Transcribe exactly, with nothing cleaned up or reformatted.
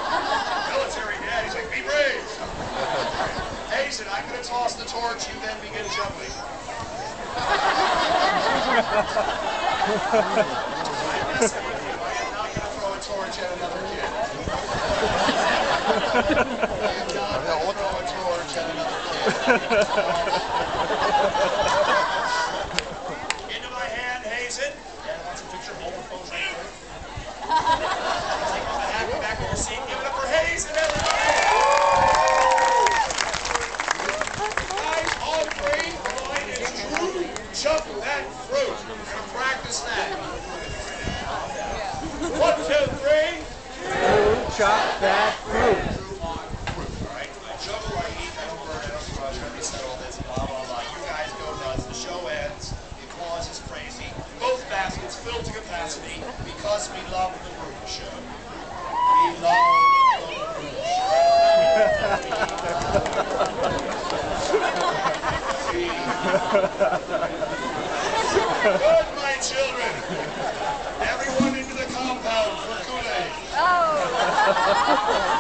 Military dad, he's like, be brave. Hazen, I'm going to toss the torch, you then begin juggling. I'm messing with you. I am not going to throw a torch at another kid. I am not going to throw a torch at another kid. Into my hand, Hazen. Dad wants a picture of Homer pose right quick. Take off the hat, go back to your seat. Give it up for Hazen, everybody. Guys, all three, the line is true. Chop that fruit. We're going to practice that. One, two, three. True, chop that fruit. Alright, I juggle, I eat, I don't burn, I don't crush, I reset all this, blah, blah, blah. You guys go nuts. The show ends. The applause is crazy. Both baskets filled to capacity because we love the Broon show. We love the Broon show. Good, my children. Everyone into the compound for Kool-Aid. Oh!